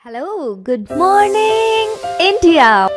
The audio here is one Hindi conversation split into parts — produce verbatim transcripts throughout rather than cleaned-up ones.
Hello, good morning, India.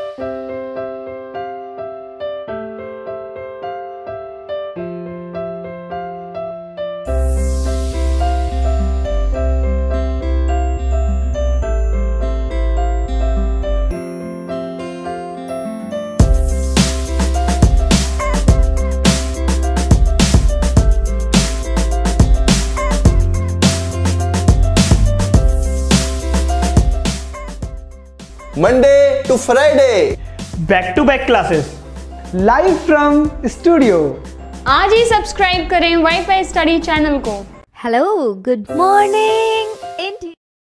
Monday to Friday, back to back classes live from studio. आज ही सब्सक्राइब करें वाईफाई स्टडी चैनल को। Hello, good morning, India.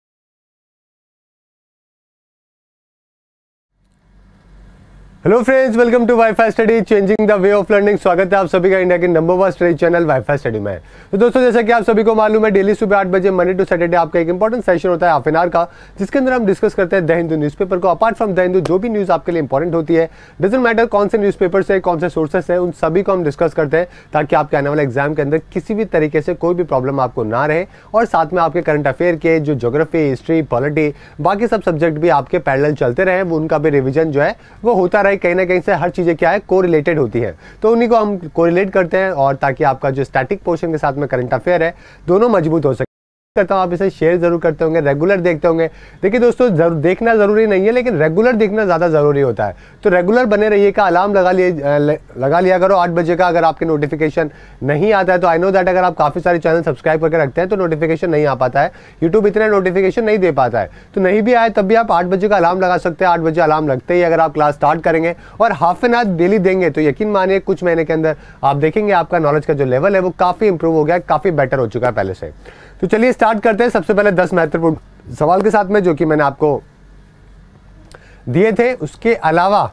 Hello friends, welcome to WiFi study changing the way of learning. स्वागत है आप सभी का इंडिया के number one study channel WiFi study में। तो दोस्तों, जैसा कि आप सभी को मालूम है, डेली सुबह आठ बजे मंडे टू सैटरडे आपका एक इंपॉर्टेंट सेशन होता है हाफ एन आवर का, जिसके अंदर हम डिस्कस करते हैं द हिंदू न्यूज़पेपर को। अपार्ट फ्रॉम द हिंदू जो भी न्यूज़ आपके लिए इंपॉर्टेंट होती है, डजंट मैटर कौन से न्यूज़पेपर से, कौन से सोर्सेस है, उन सभी को हम डिस्कस करते हैं ताकि आपके आने वाले एग्जाम के अंदर किसी भी तरीके से कोई भी प्रॉब्लम आपको ना रहे, और साथ में आपके करंट अफेयर के जो ज्योग्राफी, हिस्ट्री, पॉलिटी, बाकी सब सब्जेक्ट भी आपके पैरेलल चलते रहे, वो उनका भी रिविजन जो है वो होता रहे। कहीं ना कहीं से हर चीज़ें क्या है, कोरिलेटेड होती है, तो उन्हीं को हम कोरिलेट करते हैं, और ताकि आपका जो स्टैटिक पोर्शन के साथ में करंट अफेयर है दोनों मजबूत हो सके। करता हूं आप इसे शेयर जरूर करते होंगे, रेगुलर देखते होंगे। देखिए दोस्तों, जरूर देखना जरूरी नहीं है, लेकिन रेगुलर देखना ज़्यादा ज़रूरी होता है। तो रेगुलर बने रहिए का अलार्म लगा लिए लगा लिया करो आठ बजे का। अगर आपके नोटिफिकेशन नहीं आता है तो आई नो दैट अगर आप काफ़ी सारे चैनल सब्सक्राइब करके रखते हैं तो नोटिफिकेशन नहीं आ पाता है, यूट्यूब इतना नोटिफिकेशन नहीं दे पाता है। तो नहीं भी आए तब भी आप आठ बजे का अलार्म लगा सकते हैं। आठ बजे अलार्म लगते ही अगर आप क्लास स्टार्ट करेंगे और हाफ एन आवर डेली देंगे तो यकीन मानिए कुछ महीने के अंदर आप देखेंगे आपका नॉलेज का जो लेवल है वो काफ़ी इंप्रूव हो गया है, काफ़ी बेटर हो चुका है पहले से। तो चलिए स्टार्ट करते हैं सबसे पहले दस महत्वपूर्ण सवाल के साथ में, जो कि मैंने आपको दिए थे। उसके अलावा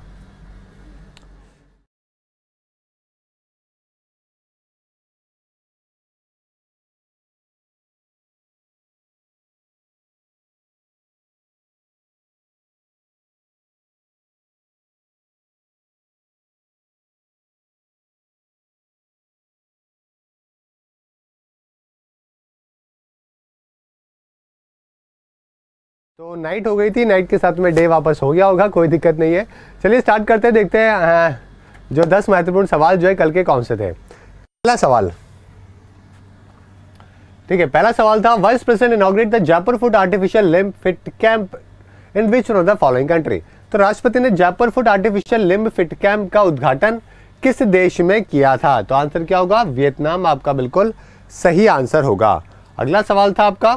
तो नाइट हो गई थी, नाइट के साथ में डे वापस हो गया होगा, कोई दिक्कत नहीं है। चलिए स्टार्ट करते हैं, देखते हैं जो दस महत्वपूर्ण सवाल जो है कल के कौन से थे। पहला सवाल, ठीक है, पहला सवाल था vice president inaugurate the Jaipur foot artificial limb fit camp in which one of the following country. तो राष्ट्रपति ने Jaipur foot artificial limb fit camp का उद्घाटन किस देश में किया था? तो आंसर क्या होगा? वियतनाम आपका बिल्कुल सही आंसर होगा। अगला सवाल था आपका,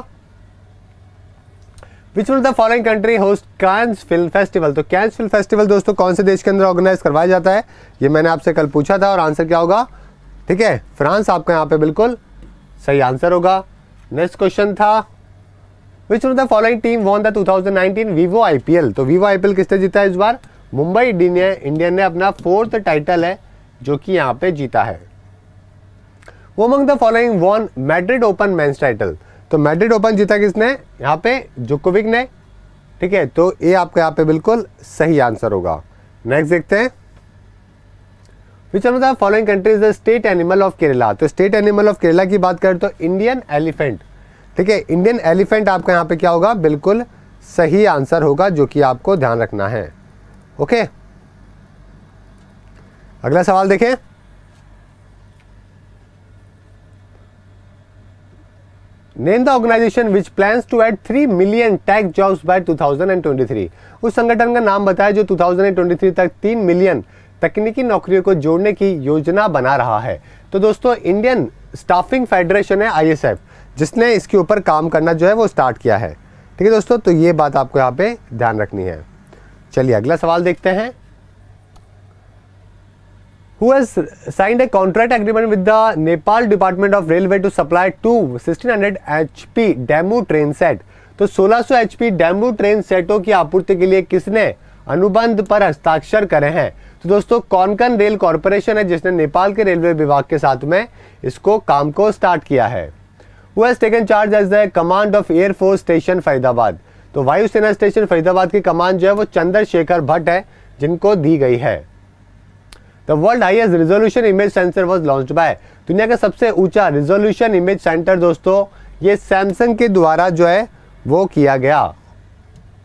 Which one of the following country host Cannes Film Festival? तो कैंस फिल्म फेस्टिवल दोस्तों कौन से देश के अंदर ऑर्गेनाइज करवाया जाता है, ये मैंने आपसे कल पूछा था, और आंसर क्या होगा? ठीक है, फ्रांस आपका यहाँ पे बिल्कुल सही आंसर होगा। नेक्स्ट क्वेश्चन था, Which one of the following team won the two thousand nineteen Vivo IPL? तो वीवो आईपीएल किसने जीता है इस बार? मुंबई इंडियन ने अपना फोर्थ टाइटल है जो कि यहाँ पे जीता है। Who among the following won Madrid open men's title? तो मैड्रिड ओपन जीता किसने? यहाँ पे जोकोविक ने। ठीक है, तो ये आपका यहाँ पे बिल्कुल सही आंसर होगा। नेक्स्ट देखते हैं, which one of the following country is the state animal of Kerala? तो स्टेट एनिमल ऑफ केरला की बात करें तो इंडियन एलिफेंट। ठीक है, इंडियन एलिफेंट आपका यहाँ पे क्या होगा? बिल्कुल सही आंसर होगा, जो कि आपको ध्यान रखना है। ओके, अगला सवाल देखें, name the organisation which plans to add three million tech jobs by two thousand twenty three. उस संगठन का नाम बताया जो टू थाउजेंड ट्वेंटी थ्री तक तीन मिलियन तकनीकी नौकरियों को जोड़ने की योजना बना रहा है। तो दोस्तों, इंडियन स्टाफिंग फेडरेशन है आईएसएफ, जिसने इसके ऊपर काम करना जो है वो स्टार्ट किया है। ठीक है दोस्तों, तो ये बात आपको यहाँ पे ध्यान रखनी है। चलिए अगला सवाल देखते हैं, Who has signed a contract agreement with the Nepal Department of Railway to supply two sixteen hundred H P DEMU train set? तो सोलह सौ एच पी डेमू ट्रेन सेटों की आपूर्ति के लिए किसने अनुबंध पर हस्ताक्षर करे हैं? तो दोस्तों, कोंकण रेल कॉर्पोरेशन है जिसने नेपाल के रेलवे विभाग के साथ में इसको काम को स्टार्ट किया है। Who has taken charge as the command of Air Force Station Faridabad? तो वायुसेना स्टेशन फरीदाबाद की कमान जो है वो चंद्रशेखर भट्ट है, जिनको दी गई है। The world highest resolution image sensor was launched by? दुनिया का सबसे ऊंचा रिजोल्यूशन इमेज सेंटर दोस्तों ये सैमसंग के द्वारा जो है वो किया गया।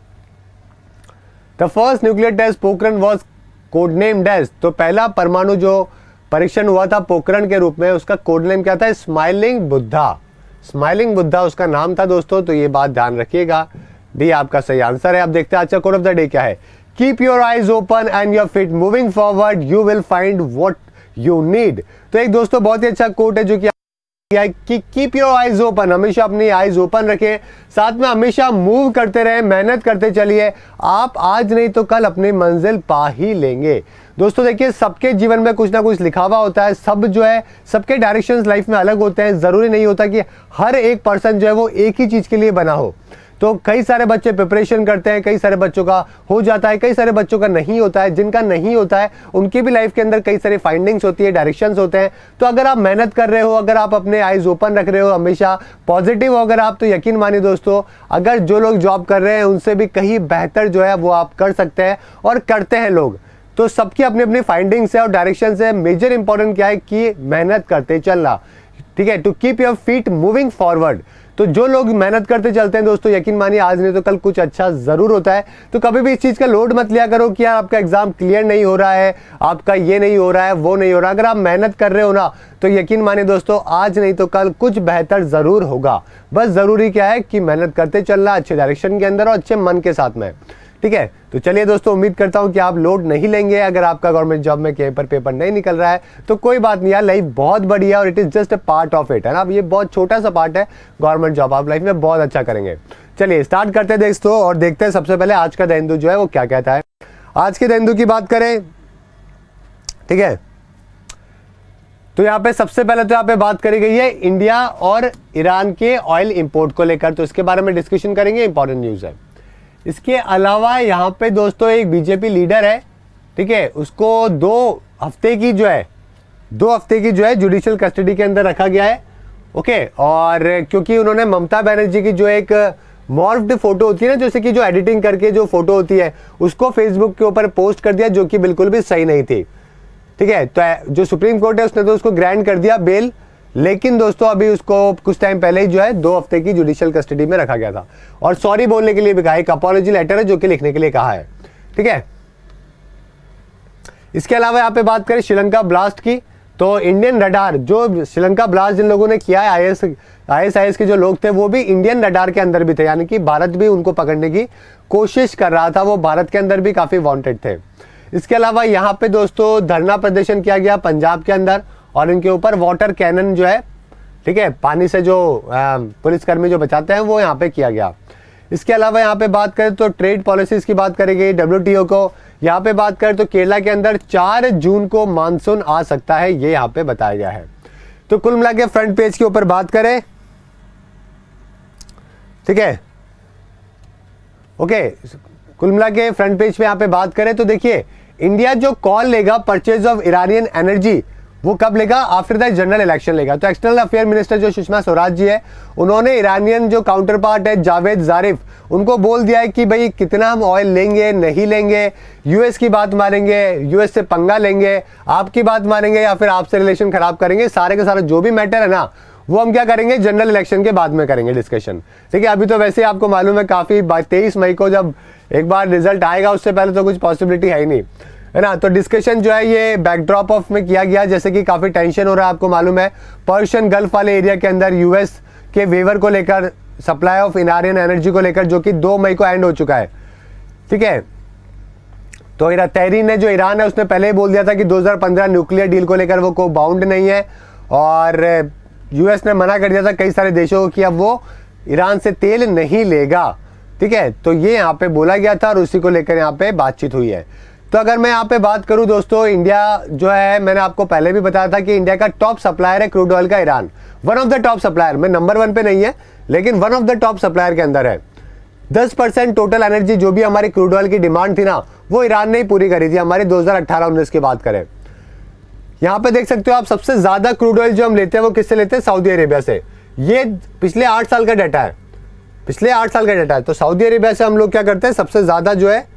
The first nuclear test Pokhran was code name dash, तो पहला परमाणु जो परीक्षण हुआ था पोखरण के रूप में, उसका कोड नेम क्या था? स्माइलिंग बुद्धा। स्माइलिंग बुद्धा उसका नाम था दोस्तों, तो ये बात ध्यान रखिएगा। डी आपका सही आंसर है। अब देखते हैं आज का कोड ऑफ द डे क्या है। Keep your eyes open and your feet moving forward, you will find what you need. तो एक दोस्तों बहुत ही अच्छा कोड है जो कि कि कीप योर आईज ओपन, हमेशा अपनी आईज ओपन रखें, साथ में हमेशा मूव करते रहें, मेहनत करते चलिए, आप आज नहीं तो कल अपनी मंजिल पा ही लेंगे। दोस्तों देखिए, सबके जीवन में कुछ ना कुछ लिखा हुआ होता है, सब जो है सबके डायरेक्शंस लाइफ में अलग होते हैं। जरूरी नहीं होता कि हर एक पर्सन जो है वो एक ही चीज के लिए बना हो। तो कई सारे बच्चे प्रिपरेशन करते हैं, कई सारे बच्चों का हो जाता है, कई सारे बच्चों का नहीं होता है। जिनका नहीं होता है उनकी भी लाइफ के अंदर कई सारी फाइंडिंग्स होती है, डायरेक्शंस होते हैं। तो अगर आप मेहनत कर रहे हो, अगर आप अपने आईज ओपन रख रहे हो, हमेशा पॉजिटिव हो अगर आप, तो यकीन मानिए दोस्तों, अगर जो लोग जॉब कर रहे हैं उनसे भी कहीं बेहतर जो है वो आप कर सकते हैं और करते हैं लोग। तो सबकी अपनी अपनी फाइंडिंग्स है और डायरेक्शंस है। मेजर इंपॉर्टेंट क्या है कि मेहनत करते चलना, ठीक है, to keep your feet moving forward. तो जो लोग मेहनत करते चलते हैं दोस्तों, यकीन मानिए आज नहीं तो कल कुछ अच्छा जरूर होता है। तो कभी भी इस चीज का लोड मत लिया करो कि यार आपका एग्जाम क्लियर नहीं हो रहा है, आपका ये नहीं हो रहा है, वो नहीं हो रहा। अगर आप मेहनत कर रहे हो ना, तो यकीन मानिए दोस्तों आज नहीं तो कल कुछ बेहतर जरूर होगा। बस जरूरी क्या है कि मेहनत करते चलना, अच्छे डायरेक्शन के अंदर और अच्छे मन के साथ में, ठीक है। तो चलिए दोस्तों, उम्मीद करता हूं कि आप लोड नहीं लेंगे। अगर आपका गवर्नमेंट जॉब में कहीं पर पेपर नहीं निकल रहा है तो कोई बात नहीं यार, लाइफ बहुत बड़ी है और it is just a part of it, है ना। ये बहुत छोटा सा पार्ट है गवर्नमेंट जॉब, आप लाइफ में बहुत अच्छा करेंगे। चलिए स्टार्ट करते हैं दोस्तों और देखते हैं सबसे पहले आज का द हिंदू जो है वो क्या कहता है। आज के द हिंदू की बात करें, ठीक है, तो यहाँ पे सबसे पहले तो यहाँ पे बात करी गई है इंडिया और ईरान के ऑयल इंपोर्ट को लेकर, तो इसके बारे में डिस्कशन करेंगे, इंपॉर्टेंट न्यूज है। इसके अलावा यहाँ पे दोस्तों एक बीजेपी लीडर है, ठीक है, उसको दो हफ्ते की जो है दो हफ्ते की जो है जुडिशियल कस्टडी के अंदर रखा गया है, ओके। और क्योंकि उन्होंने ममता बनर्जी की जो एक मॉर्फ्ड फोटो होती है ना, जैसे कि जो एडिटिंग करके जो फोटो होती है, उसको फेसबुक के ऊपर पोस्ट कर दिया, जो कि बिल्कुल भी सही नहीं थी, ठीक है। तो जो सुप्रीम कोर्ट है उसने तो उसको ग्रांट कर दिया बेल, लेकिन दोस्तों अभी उसको कुछ टाइम पहले ही जो है दो हफ्ते की जुडिशियल कस्टडी में रखा गया था और सॉरी बोलने के लिए भी कहा, एक अपॉलॉजी लेटर है जो कि लिखने के लिए कहा है, ठीक है। इसके अलावा यहाँ पे बात करें श्रीलंका ब्लास्ट की, तो इंडियन रडार, जो श्रीलंका ब्लास्ट जिन लोगों ने किया है, आईएस आईएसआईएस के जो लोग थे वो भी इंडियन रडार के अंदर भी थे, यानी कि भारत भी उनको पकड़ने की कोशिश कर रहा था, वो भारत के अंदर भी काफी वांटेड थे। इसके अलावा यहाँ पे दोस्तों धरना प्रदर्शन किया गया पंजाब के अंदर और इनके ऊपर वाटर कैनन जो है, ठीक है, पानी से जो पुलिसकर्मी जो बचाते हैं वो यहाँ पे किया गया। इसके अलावा यहाँ पे बात करें तो ट्रेड पॉलिसीज की बात करेंगे, डब्ल्यूटीओ को। यहाँ पे बात करें तो केरला के अंदर चार जून को मानसून आ सकता है, ये यहाँ पे बताया गया है। तो कुल मिला के फ्रंट पेज के ऊपर बात करें, ठीक है, ओके, कुल मिला के फ्रंट पेज पे यहाँ पे बात करें तो देखिए, इंडिया जो कॉल लेगा परचेज ऑफ इरानियन एनर्जी, वो कब लेगा? आफ्टर द जनरल इलेक्शन लेगा। तो एक्सटर्नल अफेयर मिनिस्टर जो सुषमा स्वराज जी है, उन्होंने ईरानियन जो काउंटर पार्ट है जावेद जारिफ, उनको बोल दिया है कि भाई कितना हम ऑयल लेंगे नहीं लेंगे, यूएस की बात मानेंगे, यूएस से पंगा लेंगे, आपकी बात मानेंगे या फिर आपसे रिलेशन खराब करेंगे, सारे के सारे जो भी मैटर है ना वो हम क्या करेंगे, जनरल इलेक्शन के बाद में करेंगे डिस्कशन, ठीक है। अभी तो वैसे आपको मालूम है काफी तेईस मई को जब एक बार रिजल्ट आएगा, उससे पहले तो कुछ पॉसिबिलिटी है ही नहीं, है ना। तो डिस्कशन जो है ये बैकड्रॉप ऑफ में किया गया, जैसे कि काफी टेंशन हो रहा है, आपको मालूम है पर्शियन गल्फ वाले एरिया के अंदर यूएस के वेवर को लेकर, सप्लाई ऑफ इरानियन एनर्जी को लेकर, जो कि दो मई को एंड हो चुका है, ठीक है। तो तेहरीन ने, जो ईरान है, उसने पहले ही बोल दिया था कि दो हज़ार पंद्रह न्यूक्लियर डील को लेकर वो को बाउंड नहीं है और यूएस ने मना कर दिया था कई सारे देशों को कि अब वो ईरान से तेल नहीं लेगा, ठीक है। तो ये यहाँ पे बोला गया था और उसी को लेकर यहाँ पे बातचीत हुई है। तो अगर मैं यहाँ पे बात करूँ दोस्तों, इंडिया जो है, मैंने आपको पहले भी बताया था कि इंडिया का टॉप सप्लायर है क्रूड ऑयल का Iran, one of the top supplier, में नंबर वन पे नहीं है लेकिन one of the top supplier के अंदर है। दस परसेंट टोटल एनर्जी जो भी हमारी क्रूड ऑयल की डिमांड थी ना, वो ईरान ने ही पूरी करी थी हमारी दो हज़ार अठारह उन्नीस की बात करें। यहाँ पे देख सकते हो आप, सबसे ज्यादा क्रूड ऑयल जो हम लेते हैं वो किससे लेते हैं? सऊदी अरेबिया से। ये पिछले आठ साल का डाटा है, पिछले आठ साल का डाटा है। तो सऊदी अरेबिया से हम लोग क्या करते हैं, सबसे ज्यादा जो है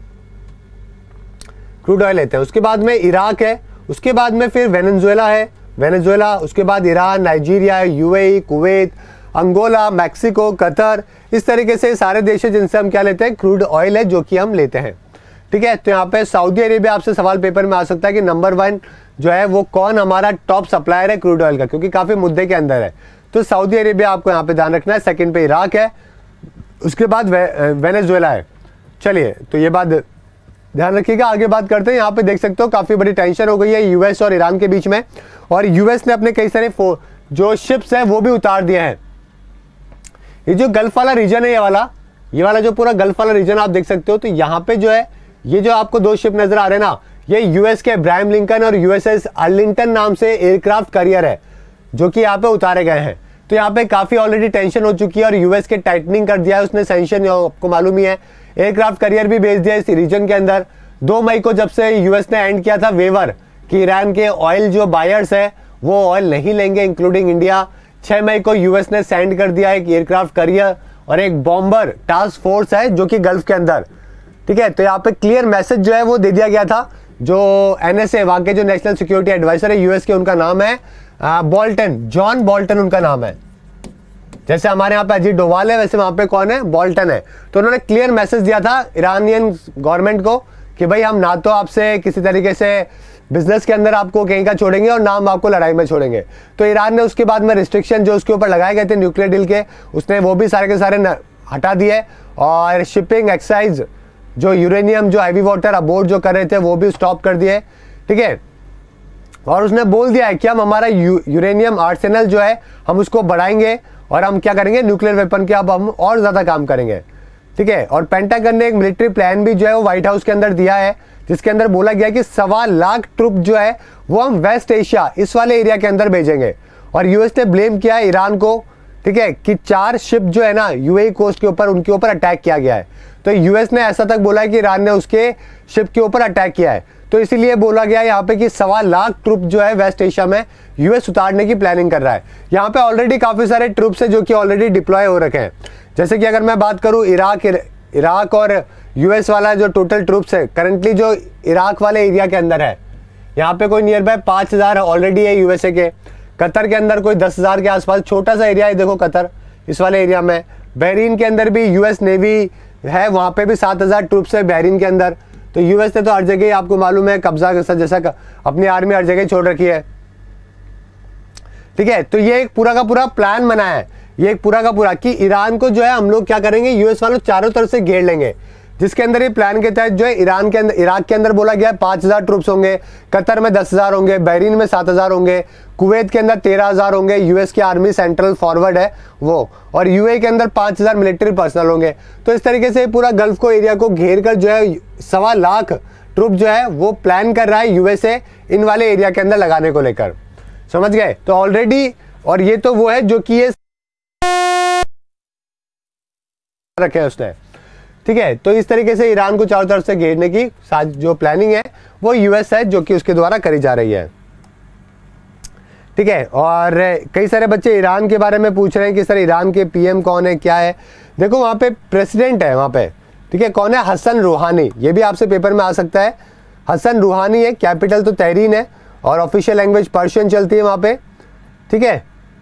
क्रूड ऑयल लेते हैं। उसके बाद में इराक है, उसके बाद में फिर वेनेजुएला है, वेनेजुएला, उसके बाद Iran, Nigeria, UAE, Kuwait, Angola, Mexico, Qatar, इस तरीके से सारे देश हैं जिनसे हम क्या लेते हैं, क्रूड ऑयल है जो कि हम लेते हैं। ठीक है। तो यहाँ पे सऊदी अरेबिया आपसे सवाल पेपर में आ सकता है कि नंबर वन जो है वो कौन हमारा टॉप सप्लायर है क्रूड ऑयल का, क्योंकि काफी मुद्दे के अंदर है। तो सऊदी अरेबिया आपको यहाँ पे ध्यान रखना है। सेकंड पे इराक है, उसके बाद वे, वेनेजुएला है। चलिए, तो ये बात ध्यान रखिएगा। आगे बात करते हैं। यहाँ पे देख सकते हो काफी बड़ी टेंशन हो गई है यूएस और ईरान के बीच में, और यूएस ने अपने कई सारे जो शिप्स है वो भी उतार दिए हैं। ये जो गल्फ वाला रीजन है, ये वाला ये वाला जो पूरा गल्फ वाला रीजन आप देख सकते हो, तो यहाँ पे जो है ये जो आपको दो शिप नजर आ रहे हैं ना, ये यूएस के अब्राहम लिंकन और यूएसएस अर्लिंगटन नाम से एयरक्राफ्ट कैरियर है जो कि यहाँ पे उतारे गए हैं। तो यहाँ पे काफी ऑलरेडी टेंशन हो चुकी है और यूएस के टाइटनिंग कर दिया है उसने सैंक्शन, आपको मालूम ही है। एयरक्राफ्ट कैरियर भी भेज दिया इस रीजन के अंदर। दो मई को जब से यूएस ने एंड किया था वेवर कि ईरान के ऑयल जो बायर्स है वो ऑयल नहीं लेंगे इंक्लूडिंग इंडिया, छह मई को यूएस ने सेंड कर दिया एक एयरक्राफ्ट कैरियर और एक बॉम्बर टास्क फोर्स है जो कि गल्फ के अंदर, ठीक है। तो यहाँ पे क्लियर मैसेज जो है वो दे दिया गया था। जो एनएसए वहां के जो नेशनल सिक्योरिटी एडवाइजर है यूएस के, उनका नाम है बोल्टन, जॉन बोल्टन उनका नाम है। जैसे हमारे यहाँ पे अजीत डोवाल है वैसे वहां पे कौन है, बोल्टन है। तो उन्होंने क्लियर मैसेज दिया था ईरानियन गवर्नमेंट को कि भाई हम ना तो आपसे किसी तरीके से बिजनेस के अंदर आपको कहीं का छोड़ेंगे और ना हम आपको लड़ाई में छोड़ेंगे। तो ईरान ने उसके बाद में रिस्ट्रिक्शन जो उसके ऊपर लगाए गए थे न्यूक्लियर डील के, उसने वो भी सारे के सारे हटा दिए और शिपिंग एक्साइज जो यूरेनियम जो हैवी वाटर अबोर्ड जो कर रहे थे वो भी स्टॉप कर दिए, ठीक है। और उसने बोल दिया है कि हम हमारा यू, यूरेनियम आर्सेनल जो है हम उसको बढ़ाएंगे और हम क्या करेंगे, न्यूक्लियर वेपन के अब हम और ज्यादा काम करेंगे, ठीक है। और पेंटागन ने एक मिलिट्री प्लान भी जो है वो व्हाइट हाउस के अंदर दिया है जिसके अंदर बोला गया कि सवा लाख ट्रुप जो है वो हम वेस्ट एशिया इस वाले एरिया के अंदर भेजेंगे। और यूएस ने ब्लेम किया है ईरान को, ठीक है, कि चार शिप जो है ना यूएई कोस्ट के ऊपर उनके ऊपर अटैक किया गया है। तो यूएस ने ऐसा तक बोला है कि ईरान ने उसके शिप के ऊपर अटैक किया है। तो इसीलिए बोला गया है यहाँ पे कि सवा लाख ट्रुप जो है वेस्ट एशिया में यूएस उतारने की प्लानिंग कर रहा है। यहाँ पे ऑलरेडी काफी सारे ट्रुप्स है जो कि ऑलरेडी डिप्लॉय हो रखे हैं। जैसे कि अगर मैं बात करूँ इराक इराक और यूएस वाला जो टोटल ट्रुप्स है करंटली जो इराक वाले एरिया के अंदर है, यहाँ पे कोई नियर बाय पाँच हजार ऑलरेडी है यूएसए के। कतर के अंदर कोई दस हजार के आसपास छोटा सा एरिया है, देखो कतर इस वाले एरिया में। बहरीन के अंदर भी यूएस नेवी है, वहां पे भी सात हजार ट्रुप्स है बहरीन के अंदर। तो यूएस ने तो हर जगह आपको मालूम है कब्जा जैसा अपनी आर्मी हर जगह छोड़ रखी है, ठीक है। तो ये एक पूरा का पूरा प्लान बना है, ये एक पूरा का पूरा कि ईरान को जो है हम लोग क्या करेंगे, यूएस वालों चारों तरफ से घेर लेंगे, जिसके अंदर ये प्लान के तहत जो है ईरान के अंदर इराक के अंदर बोला गया है पांच हजार ट्रुप्स होंगे, कतर में दस हजार होंगे, बहरीन में सात हजार होंगे, कुवैत के अंदर तेरह हजार होंगे, यूएस की आर्मी सेंट्रल फॉरवर्ड है वो, और यूएई के अंदर पांच हजार मिलिट्री पर्सनल होंगे। तो इस तरीके से पूरा गल्फ को एरिया को घेर कर जो है सवा लाख ट्रुप जो है वो प्लान कर रहा है यूएसए इन वाले एरिया के अंदर लगाने को लेकर, समझ गए। तो ऑलरेडी, और ये तो वो है जो कि ये रखे है उसने, ठीक है। तो इस तरीके से ईरान को चारों तरफ से घेरने की जो प्लानिंग है वो यूएस है जो कि उसके द्वारा करी जा रही है, ठीक है। और कई सारे बच्चे ईरान के बारे में पूछ रहे हैं कि सर ईरान के पीएम कौन है, क्या है। देखो वहां पे प्रेसिडेंट है वहां पे, ठीक है, कौन है, हसन रूहानी। ये भी आपसे पेपर में आ सकता है। हसन रूहानी है, कैपिटल तो तहरीन है और ऑफिशियल लैंग्वेज पर्शियन चलती है वहां पे, ठीक है।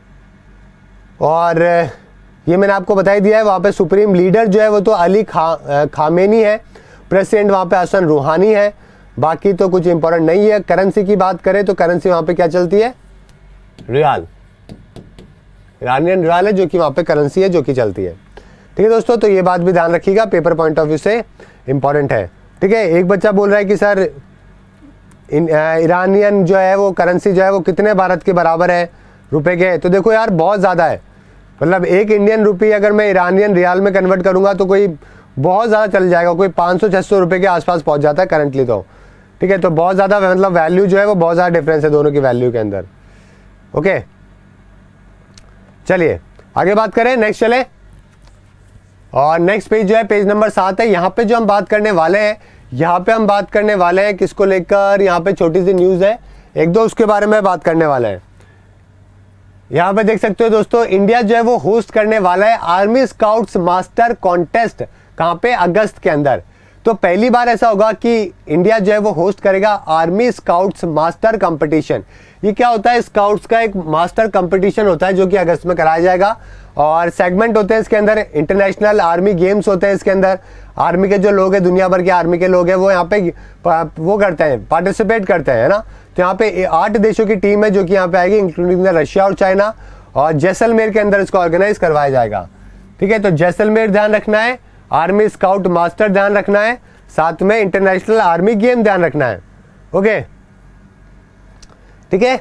और ये मैंने आपको बता ही दिया है। वहाँ पे सुप्रीम लीडर जो है वो तो अली खा खामेनी है, प्रेसिडेंट वहाँ पे हसन रूहानी है। बाकी तो कुछ इंपॉर्टेंट नहीं है। करेंसी की बात करें तो करेंसी वहाँ पे क्या चलती है, रियाल, ईरानियन रियाल है जो कि वहाँ पे करेंसी है जो कि चलती है, ठीक है दोस्तों। तो ये बात भी ध्यान रखिएगा, पेपर पॉइंट ऑफ व्यू से इंपॉर्टेंट है, ठीक है। एक बच्चा बोल रहा है कि सर ईरानियन जो है वो करेंसी जो है वो कितने भारत के बराबर है रुपए के। तो देखो यार बहुत ज़्यादा है, मतलब एक इंडियन रुपी अगर मैं ईरानियन रियाल में कन्वर्ट करूंगा तो कोई बहुत ज़्यादा चल जाएगा, कोई पाँच सौ छह सौ रुपये के आसपास पहुंच जाता है करंटली, तो ठीक है। तो बहुत ज़्यादा मतलब वैल्यू जो है वो बहुत ज़्यादा डिफरेंस है दोनों की वैल्यू के अंदर, ओके। चलिए आगे बात करें, नेक्स्ट चले। और नेक्स्ट पेज जो है पेज नंबर सात है। यहाँ पे जो हम बात करने वाले हैं, यहाँ पे हम बात करने वाले हैं किसको लेकर, यहाँ पे छोटी सी न्यूज़ है एक दो, उसके बारे में बात करने वाले हैं। यहाँ पे देख सकते हो दोस्तों, इंडिया जो है वो होस्ट करने वाला है आर्मी स्काउट्स मास्टर कॉन्टेस्ट, कहाँ पे, अगस्त के अंदर। तो पहली बार ऐसा होगा कि इंडिया जो है वो होस्ट करेगा आर्मी स्काउट्स मास्टर कंपटीशन। ये क्या होता है? स्काउट्स का एक मास्टर कंपटीशन होता है जो कि अगस्त में कराया जाएगा, और सेगमेंट होते हैं इसके अंदर, इंटरनेशनल आर्मी गेम्स होते हैं इसके अंदर। आर्मी के जो लोग हैं, दुनिया भर के आर्मी के लोग हैं, वो यहाँ पे वो करते हैं, पार्टिसिपेट करते हैं, है ना। तो यहाँ पे आठ देशों की टीम है जो कि यहाँ पे आएगी, इंक्लूडिंग रशिया और चाइना, और जैसलमेर के अंदर इसको ऑर्गेनाइज करवाया जाएगा। ठीक है, तो जैसलमेर ध्यान रखना है, आर्मी स्काउट मास्टर ध्यान रखना है, साथ में इंटरनेशनल आर्मी गेम ध्यान रखना है। ओके, ठीक है।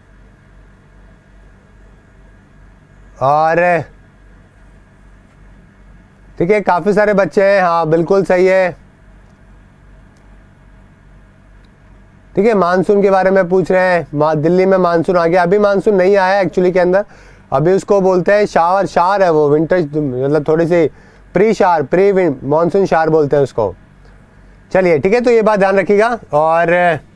और ठीक है, काफी सारे बच्चे हैं, हाँ बिल्कुल सही है। ठीक है, मानसून के बारे में पूछ रहे हैं, दिल्ली में मानसून आ गया। अभी मानसून नहीं आया एक्चुअली के अंदर, अभी उसको बोलते हैं शावर, शार है वो, विंटर, मतलब थोड़ी सी pre shower, pre monsoon shower बोलते हैं उसको। चलिए ठीक है, तो ये बात ध्यान रखिएगा। और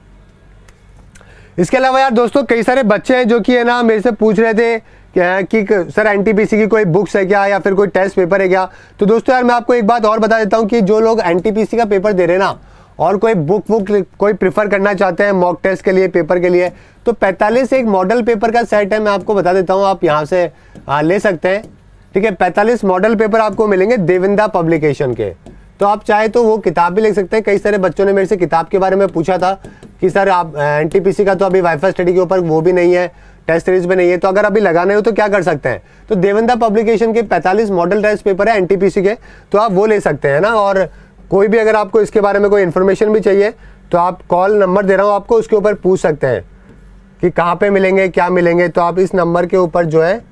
इसके अलावा यार दोस्तों, कई सारे बच्चे हैं जो कि है ना मेरे से पूछ रहे थे कि, कि सर एनटीपीसी की कोई बुक्स है क्या, या फिर कोई टेस्ट पेपर है क्या। तो दोस्तों यार मैं आपको एक बात और बता देता हूँ कि जो लोग एनटीपीसी का पेपर दे रहे हैं ना, और कोई बुक वुक कोई प्रिफर करना चाहते हैं मॉक टेस्ट के लिए, पेपर के लिए, तो पैंतालीस एक मॉडल पेपर का सेट है, मैं आपको बता देता हूँ, आप यहाँ से आ, ले सकते हैं। ठीक है, पैंतालीस मॉडल पेपर आपको मिलेंगे देविंदा पब्लिकेशन के। तो आप चाहे तो वो किताब भी ले सकते हैं। कई सारे बच्चों ने मेरे से किताब के बारे में पूछा था कि सर आप एनटीपीसी का तो अभी वाईफाई स्टडी के ऊपर वो भी नहीं है, टेस्ट सीरीज में नहीं है, तो अगर अभी लगाने हो तो क्या कर सकते हैं। तो देविंदा पब्लिकेशन के पैंतालीस मॉडल टेस्ट पेपर है एनटीपीसी के, तो आप वो ले सकते हैं ना। और कोई भी अगर आपको इसके बारे में कोई इन्फॉर्मेशन भी चाहिए तो आप कॉल नंबर दे रहा हूँ आपको, उसके ऊपर पूछ सकते हैं कि कहाँ पे मिलेंगे, क्या मिलेंगे। तो आप इस नंबर के ऊपर जो है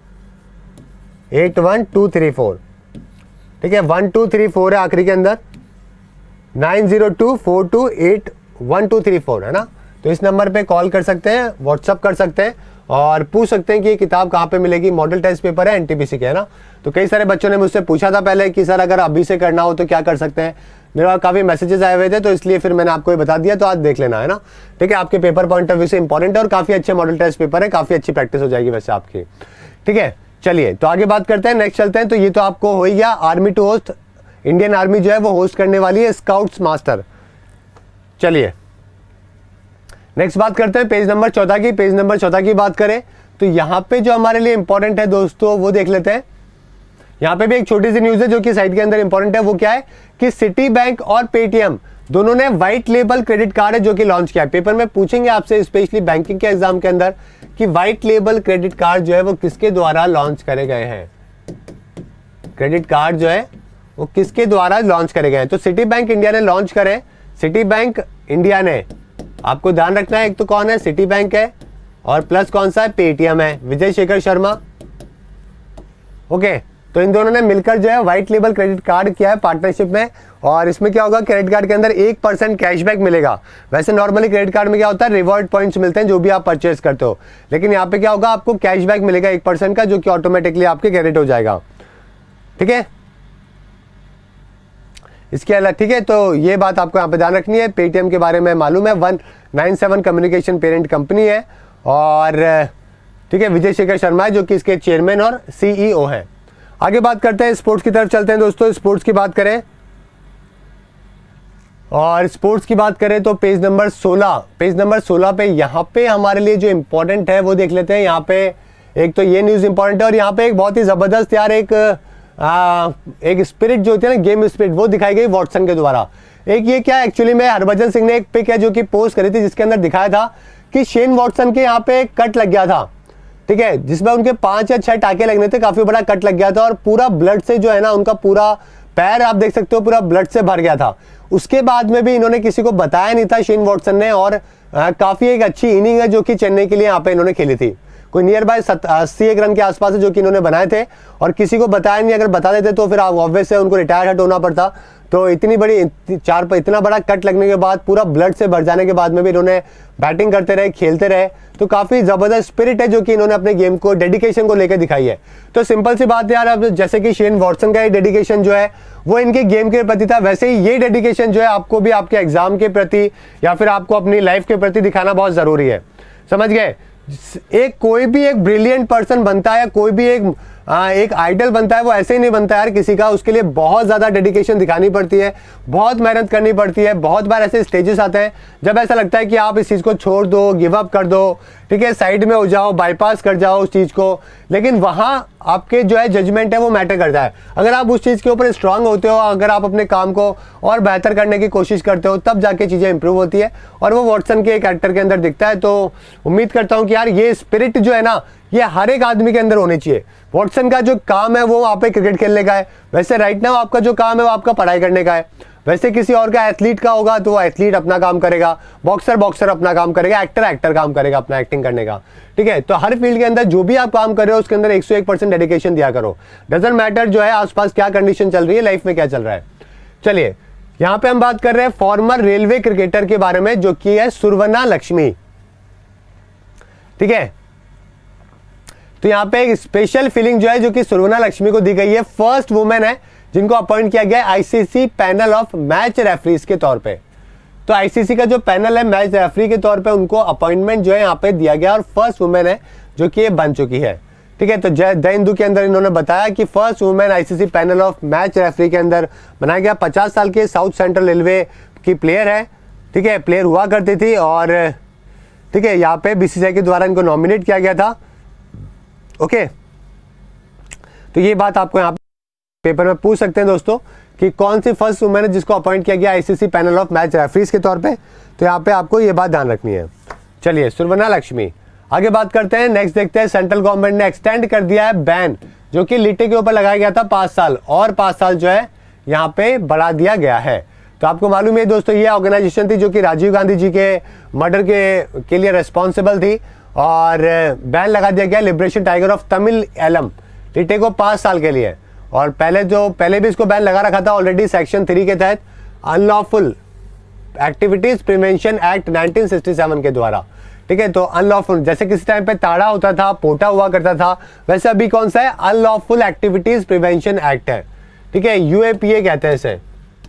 eight one two three four, ठीक है, वन टू थ्री फोर है आखिरी के अंदर, nine zero two four two eight one two three four है ना। तो इस नंबर पे कॉल कर सकते हैं, व्हाट्सअप कर सकते हैं और पूछ सकते हैं कि ये किताब कहाँ पे मिलेगी। मॉडल टेस्ट पेपर है एनटीपीसी के, है ना। तो कई सारे बच्चों ने मुझसे पूछा था पहले कि सर अगर अभी से करना हो तो क्या कर सकते हैं। मेरे पास काफ़ी मैसेजेस आए हुए थे, तो इसलिए फिर मैंने आपको ये बता दिया, तो आज देख लेना, है ना। ठीक है, आपके पेपर पॉइंट ऑफ व्यू से इंपॉर्टेंट है और काफ़ी अच्छे मॉडल टेस्ट पेपर है, काफ़ी अच्छी प्रैक्टिस हो जाएगी वैसे आपकी। ठीक है, चलिए तो आगे बात करते हैं, नेक्स्ट चलते हैं। तो ये तो आपको हो ही गया, army to host, Indian army जो है वो होस्ट करने वाली है स्काउट्स मास्टर। चलिए नेक्स्ट बात करते हैं पेज नंबर चौदह की। पेज नंबर चौदह की बात करें तो यहाँ पे जो हमारे लिए इंपॉर्टेंट है दोस्तों वो देख लेते हैं। यहाँ पे भी एक छोटी सी न्यूज है जो कि साइट के अंदर इंपॉर्टेंट है। वो क्या है कि सिटी बैंक और पेटीएम दोनों ने व्हाइट लेबल क्रेडिट कार्ड है जो कि लॉन्च किया है। पेपर में पूछेंगे आपसे स्पेशली बैंकिंग के एग्जाम के अंदर कि व्हाइट लेबल क्रेडिट कार्ड जो है वो किसके द्वारा लॉन्च करे गए हैं। क्रेडिट कार्ड जो है वो किसके द्वारा लॉन्च करे गए हैं। तो सिटी बैंक इंडिया ने लॉन्च करे, सिटी बैंक इंडिया ने, आपको ध्यान रखना है, एक तो कौन है, सिटी बैंक है, और प्लस कौन सा है, पेटीएम है, विजय शेखर शर्मा। ओके, तो इन दोनों ने मिलकर जो है व्हाइट लेबल क्रेडिट कार्ड किया है पार्टनरशिप में। और इसमें क्या होगा, क्रेडिट कार्ड के अंदर एक परसेंट कैशबैक मिलेगा। वैसे नॉर्मली क्रेडिट कार्ड में क्या होता है, रिवॉर्ड पॉइंट्स मिलते हैं जो भी आप परचेस करते हो, लेकिन यहाँ पे क्या होगा, आपको कैशबैक मिलेगा एक परसेंट का, जो कि ऑटोमेटिकली आपके क्रेडिट हो जाएगा। ठीक है, इसके अलावा ठीक है, तो ये बात आपको यहाँ पे ध्यान रखनी है। पेटीएम के बारे में मालूम है, one nine seven communication parent company है, और ठीक है विजय शेखर शर्मा है जो कि इसके चेयरमैन और सीईओ है। आगे बात करते हैं, स्पोर्ट्स की तरफ चलते हैं दोस्तों। स्पोर्ट्स की बात करें और स्पोर्ट्स की बात करें तो पेज नंबर सोलह, पेज नंबर सोलह पे यहाँ पे हमारे लिए जो इंपॉर्टेंट है वो देख लेते हैं। यहाँ पे एक तो ये न्यूज़ इंपॉर्टेंट है, और यहाँ पे एक बहुत ही ज़बरदस्त यार एक आ, एक स्पिरिट जो होती है ना, गेम स्पिरिट, वो दिखाई गई वॉटसन के द्वारा। एक ये क्या एक्चुअली में हरभजन सिंह ने एक पिक है जो कि पोस्ट करी थी, जिसके अंदर दिखाया था कि शेन वॉटसन के यहाँ पे एक कट लग गया था, ठीक है, जिसमें उनके पांच या छह टाके लगने थे, काफी बड़ा कट लग गया था, और पूरा ब्लड से जो है ना उनका पूरा पैर आप देख सकते हो पूरा ब्लड से भर गया था। उसके बाद में भी इन्होंने किसी को बताया नहीं था शेन वॉटसन ने, और आ, काफी एक अच्छी इनिंग है जो कि चेन्नई के लिए यहाँ पे इन्होंने खेली थी। कोई नियर बाय अस्सी एक रन के आसपास है जो कि इन्होंने बनाए थे, और किसी को बताया नहीं। अगर बता देते तो फिर ऑब्वियस है उनको रिटायर हट होना पड़ता। तो इतनी बड़ी चार पर इतना बड़ा कट लगने के बाद, पूरा ब्लड से भर जाने के बाद में भी इन्होंने बैटिंग करते रहे, खेलते रहे। तो काफी जबरदस्त स्पिरिट है जो कि इन्होंने अपने गेम को, डेडिकेशन को लेकर दिखाई है। तो सिंपल सी बात है यार, अब जैसे कि शेन वॉटसन का ये डेडिकेशन जो है वो इनके गेम के प्रति था, वैसे ही ये डेडिकेशन जो है आपको भी आपके एग्जाम के प्रति या फिर आपको अपनी लाइफ के प्रति दिखाना बहुत जरूरी है। समझ गए? एक कोई भी एक ब्रिलियंट पर्सन बनता है, कोई भी एक आ, एक आइडल बनता है वो ऐसे ही नहीं बनता यार किसी का, उसके लिए बहुत ज़्यादा डेडिकेशन दिखानी पड़ती है, बहुत मेहनत करनी पड़ती है। बहुत बार ऐसे स्टेजेस आते हैं जब ऐसा लगता है कि आप इस चीज़ को छोड़ दो, गिव अप कर दो, ठीक है, साइड में हो जाओ, बाईपास कर जाओ उस चीज़ को, लेकिन वहाँ आपके जो है जजमेंट है वो मैटर करता है। अगर आप उस चीज़ के ऊपर स्ट्रांग होते हो, अगर आप अपने काम को और बेहतर करने की कोशिश करते हो, तब जाके चीज़ें इंप्रूव होती है और वो वॉटसन के एक एक्टर के अंदर दिखता है। तो उम्मीद करता हूँ कि यार ये स्पिरिट जो है ना ये हर एक आदमी के अंदर होनी चाहिए। वॉटसन का जो काम है वो वहाँ पे क्रिकेट खेलने का है, वैसे राइट नाउ आपका जो काम है वो आपका पढ़ाई करने का है। वैसे किसी और का एथलीट का होगा तो वो एथलीट अपना काम करेगा, बॉक्सर बॉक्सर अपना काम करेगा, एक्टर एक्टर काम करेगा अपना एक्टिंग करने का, ठीक है। तो हर फील्ड के अंदर जो भी आप काम कर रहे हो उसके अंदर एक सौ एक परसेंट डेडिकेशन दिया करो। डजंट मैटर जो है आसपास क्या कंडीशन चल रही है, लाइफ में क्या चल रहा है। चलिए यहाँ पे हम बात कर रहे हैं फॉर्मर रेलवे क्रिकेटर के बारे में जो कि है सुरवना लक्ष्मी, ठीक है। तो यहाँ पे एक स्पेशल फीलिंग जो है जो कि सुरवना लक्ष्मी को दी गई है। फर्स्ट वुमेन है जिनको अपॉइंट किया गया है ICC panel of match referees के तौर पे। तो आईसीसी का जो पैनल है मैच रेफरी के तौर पे उनको अपॉइंटमेंट जो है यहाँ पे दिया गया और फर्स्ट वुमेन है जो कि ये बन चुकी है, ठीक है। तो द हिंदू के अंदर इन्होंने बताया कि first women ICC panel of match referee के अंदर बनाया गया। पचास साल के साउथ सेंट्रल रेलवे की प्लेयर है, ठीक है, प्लेयर हुआ करती थी और ठीक है यहाँ पे बीसीसीआई के द्वारा इनको नॉमिनेट किया गया था। ओके, तो ये बात आपको यहाँ पेपर में पूछ सकते हैं दोस्तों कि कौन सी फर्स्ट वुमेन है जिसको अपॉइंट किया गया ICC panel of match referees के तौर पे। तो यहाँ पे आपको ये बात ध्यान रखनी है। चलिए सुरवना लक्ष्मी, आगे बात करते हैं। नेक्स्ट देखते हैं, सेंट्रल गवर्नमेंट ने एक्सटेंड कर दिया है बैन जो कि लिटे के ऊपर लगाया गया था पाँच साल और पाँच साल जो है यहाँ पे बढ़ा दिया गया है। तो आपको मालूम है दोस्तों ये ऑर्गेनाइजेशन थी जो कि राजीव गांधी जी के मर्डर के के लिए रेस्पॉन्सिबल थी और बैन लगा दिया गया liberation tiger of Tamil Eelam LTTE को पाँच साल के लिए। और पहले जो पहले भी इसको बैन लगा रखा था ऑलरेडी सेक्शन थ्री के तहत unlawful activities prevention act nineteen sixty seven के द्वारा, ठीक है। तो अनलॉफुल जैसे किसी टाइम पे ताड़ा होता था, पोटा हुआ करता था, वैसे अभी कौन सा है, अनलॉफुल एक्टिविटीज प्रिवेंशन एक्ट है, ठीक है, यूएपीए कहते हैं इसे।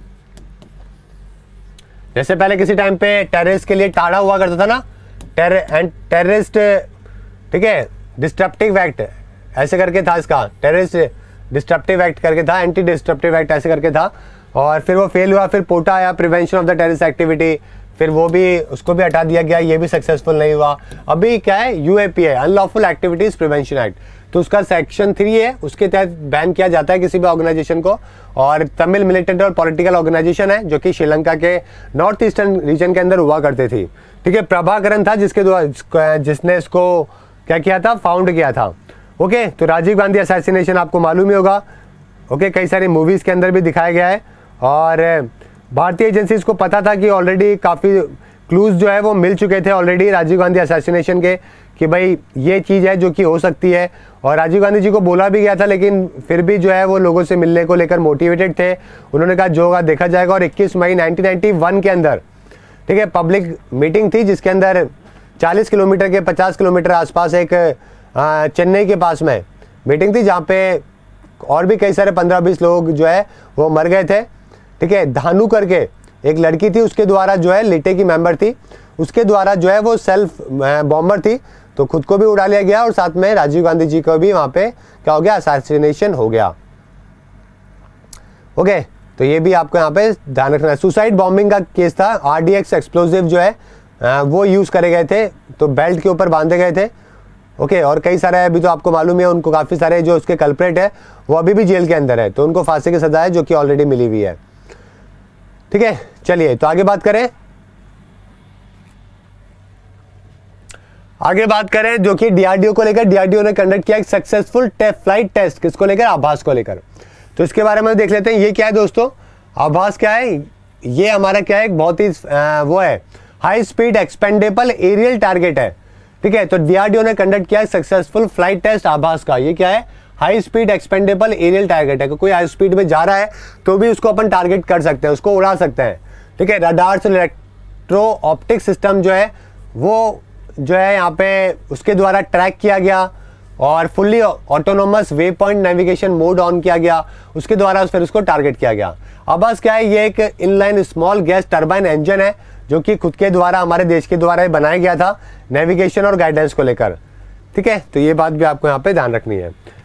जैसे पहले किसी टाइम पे टेररिस्ट के लिए टाड़ा हुआ करता था ना, टेर एंड टेररिस्ट, ठीक है, डिस्ट्रप्टिव एक्ट ऐसे करके था, इसका टेररिस्ट डिस्ट्रप्टिव एक्ट करके था, एंटी डिस्ट्रप्टिव एक्ट ऐसे करके था। और फिर वो फेल हुआ, फिर पोटा आया, prevention of the terrorist activity, फिर वो भी उसको भी हटा दिया गया, ये भी सक्सेसफुल नहीं हुआ। अभी क्या है, UAPA unlawful activities prevention act, तो उसका सेक्शन थ्री है, उसके तहत बैन किया जाता है किसी भी ऑर्गेनाइजेशन को। और तमिल मिलिटेंट और पॉलिटिकल ऑर्गेनाइजेशन है जो कि श्रीलंका के नॉर्थ ईस्टर्न रीजन के अंदर हुआ करते थी, ठीक है। प्रभाकरन था जिसके द्वारा जिसने इसको क्या किया था, फाउंड किया था। ओके, तो राजीव गांधी असैसिनेशन आपको मालूम ही होगा, ओके, कई सारी मूवीज के अंदर भी दिखाया गया है और भारतीय एजेंसीज को पता था कि ऑलरेडी काफ़ी क्लूज जो है वो मिल चुके थे ऑलरेडी राजीव गांधी असैसिनेशन के कि भाई ये चीज़ है जो कि हो सकती है। और राजीव गांधी जी को बोला भी गया था, लेकिन फिर भी जो है वो लोगों से मिलने को लेकर मोटिवेटेड थे। उन्होंने कहा जो होगा देखा जाएगा। और इक्कीस मई नाइनटीन नाइंटी वन के अंदर, ठीक है, पब्लिक मीटिंग थी जिसके अंदर चालीस किलोमीटर के पचास किलोमीटर आसपास एक चेन्नई के पास में मीटिंग थी जहाँ पे और भी कई सारे पंद्रह बीस लोग जो है वो मर गए थे, ठीक है। धानु करके एक लड़की थी, उसके द्वारा जो है लिटे की मेंबर थी, उसके द्वारा जो है वो सेल्फ बॉम्बर थी, तो खुद को भी उड़ा लिया गया और साथ में राजीव गांधी जी को भी वहाँ पे क्या हो गया, असैसिनेशन हो गया। ओके, तो ये भी आपको यहाँ पे ध्यान रखना है। सुसाइड बॉम्बिंग का केस था, आरडीएक्स एक्सप्लोजिव जो है वो यूज़ करे गए थे, तो बेल्ट के ऊपर बांधे गए थे। ओके, और कई सारे अभी तो आपको मालूम है उनको काफ़ी सारे जो उसके कल्प्रेट है वो अभी भी जेल के अंदर है, तो उनको फांसी की सजा है जो कि ऑलरेडी मिली हुई है, ठीक है। चलिए तो आगे बात करें आगे बात करें जो कि डीआरडीओ को लेकर डीआरडीओ ने कंडक्ट किया एक सक्सेसफुल फ्लाइट टेस्ट, किसको लेकर, आभास को लेकर। तो इसके बारे में देख लेते हैं ये क्या है दोस्तों। आभास क्या है, ये हमारा क्या है, एक बहुत ही आ, वो है high speed expendable aerial target है, ठीक है। तो डीआरडीओ ने कंडक्ट किया सक्सेसफुल फ्लाइट टेस्ट आभास का। ये क्या है, high speed expendable aerial target है, कोई हाई स्पीड में जा रहा है तो भी उसको अपन टारगेट कर सकते हैं, उसको उड़ा सकते हैं, ठीक है। रडार से इलेक्ट्रो ऑप्टिक सिस्टम जो है वो जो है यहाँ पे उसके द्वारा ट्रैक किया गया और fully autonomous way point navigation mode on किया गया, उसके द्वारा फिर उसको टारगेट किया गया। आभास क्या है, ये एक inline small gas turbine engine है जो कि खुद के द्वारा हमारे देश के द्वारा बनाया गया था नेविगेशन और गाइडेंस को लेकर, ठीक है। तो ये बात भी आपको यहाँ पे ध्यान रखनी है।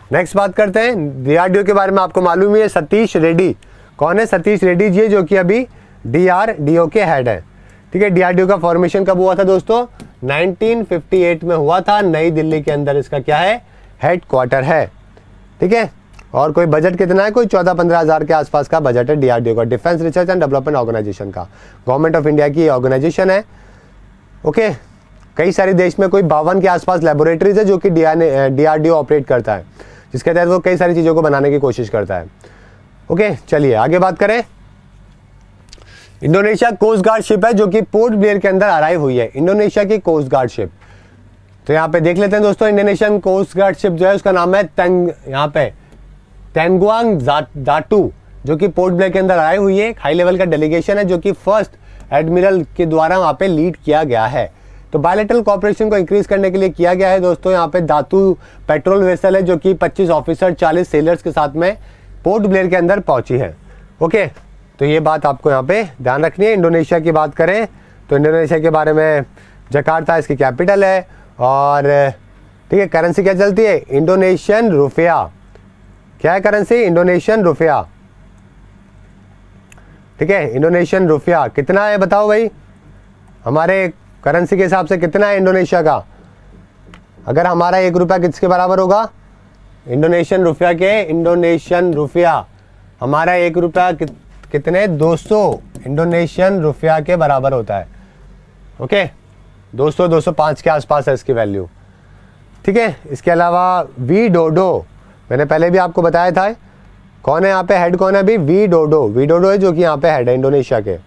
नेक्स्ट बात करते हैं डीआरडीओ के बारे में। आपको मालूम ही है सतीश रेड्डी, कौन है सतीश रेड्डी जी, जो कि अभी डीआरडीओ के हेड है। ठीक है, डीआरडीओ का फॉर्मेशन कब हुआ था दोस्तों? नाइनटीन फिफ्टी एट में हुआ था, नई दिल्ली के अंदर इसका क्या है? हेड क्वार्टर है। ठीक है, और कोई बजट कितना है? कोई चौदह पंद्रह हजार के आसपास का बजट है डीआरडीओ का, defence research and development organisation का। गवर्नमेंट ऑफ इंडिया की ऑर्गेनाइजेशन है। ओके, कई सारे देश में कोई बावन के आसपास लेबोरेटरीज है जो कि डीआरडीओ ऑपरेट करता है, जिसके तहत वो कई सारी चीज़ों को बनाने की कोशिश करता है। ओके, चलिए आगे बात करें। इंडोनेशिया कोस्ट गार्ड शिप है जो कि पोर्ट ब्लेयर के अंदर अराइव हुई है, इंडोनेशिया की कोस्ट गार्ड शिप। तो यहाँ पे देख लेते हैं दोस्तों, इंडोनेशियन कोस्ट गार्ड शिप जो है उसका नाम है तेंग, यहाँ पे तेंगुआंग दाटू, जो कि पोर्ट ब्लेयर के अंदर अराइव हुई है। हाई लेवल का डेलीगेशन है जो कि फर्स्ट एडमिरल के द्वारा वहाँ पे लीड किया गया है। तो बायलैटरल कॉपरेशन को इंक्रीज करने के लिए किया गया है दोस्तों। यहाँ पे दातू पेट्रोल वेसल है जो कि पच्चीस ऑफिसर चालीस सेलर्स के साथ में पोर्ट ब्लेयर के अंदर पहुंची है। ओके, तो ये बात आपको यहाँ पे ध्यान रखनी है। इंडोनेशिया की बात करें तो इंडोनेशिया के बारे में जकार्ता इसकी कैपिटल है, और ठीक है, करेंसी क्या चलती है? Indonesian rupiah. क्या है करेंसी? Indonesian rupiah. ठीक है, इंडोनेशियन रुपया कितना है बताओ भाई, हमारे करेंसी के हिसाब से कितना है इंडोनेशिया का? अगर हमारा एक रुपया किसके बराबर होगा? इंडोनेशियन रुपया के, इंडोनेशियन रुपया हमारा एक रुपया कि, कितने? दो सौ इंडोनेशियन रुपया के बराबर होता है। ओके, दो सौ दो सौ पाँच के आसपास है इसकी वैल्यू। ठीक है, इसके अलावा वी डोडो, मैंने पहले भी आपको बताया था। कौन है यहाँ पे हेड? कौन है अभी? वी डोडो। वी डोडो है जो कि यहाँ पे हेड है इंडोनेशिया के।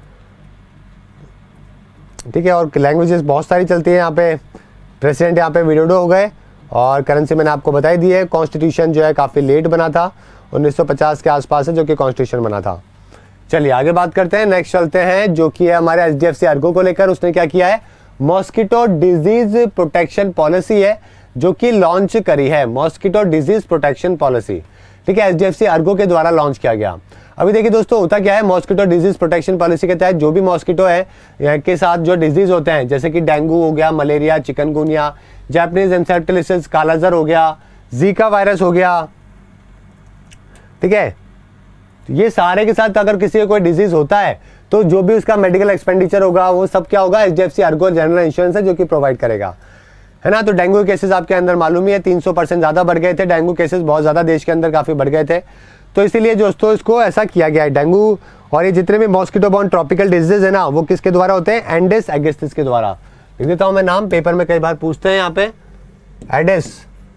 ठीक है, और लैंग्वेजेस बहुत सारी चलती है यहाँ पे। प्रेसिडेंट यहाँ पे वी डोडो हो गए, और करेंसी मैंने आपको बताई दी है। कॉन्स्टिट्यूशन जो है काफ़ी लेट बना था, उन्नीस सौ पचास के आसपास है जो कि कॉन्स्टिट्यूशन बना था। चलिए आगे बात करते हैं। नेक्स्ट चलते हैं जो कि है हमारे H D F C Ergo को लेकर। उसने क्या किया है? मॉस्किटो डिजीज प्रोटेक्शन पॉलिसी है जो कि लॉन्च करी है, मॉस्किटो डिजीज प्रोटेक्शन पॉलिसी। ठीक है, H D F C Ergo के द्वारा लॉन्च किया गया। अभी देखिए दोस्तों, होता क्या है, मॉस्किटो डिजीज प्रोटेक्शन पॉलिसी के तहत जो भी मॉस्किटो है के साथ जो डिजीज होते हैं, जैसे कि डेंगू हो गया, malaria, chikungunya, Japanese encephalitis, kala azar हो गया, जीका वायरस हो गया। ठीक है, ये सारे के साथ अगर किसी को कोई डिजीज होता है तो जो भी उसका मेडिकल एक्सपेंडिचर होगा वो सब क्या होगा? H D F C Ergo general insurance है जो कि प्रोवाइड करेगा, है ना। तो डेंगू केसेस आपके अंदर मालूम ही है तीन सौ परसेंट ज़्यादा बढ़ गए थे, डेंगू केसेस बहुत ज़्यादा देश के अंदर काफ़ी बढ़ गए थे। तो इसीलिए दोस्तों इसको ऐसा किया गया है। डेंगू और ये जितने भी मॉस्किटो बॉर्न ट्रॉपिकल डिजीज है ना, वो किसके द्वारा होते हैं? एंडेस एगस्टिस के द्वारा। लिख देता हूँ मैं नाम, पेपर में कई बार पूछते हैं यहाँ पे, एडेस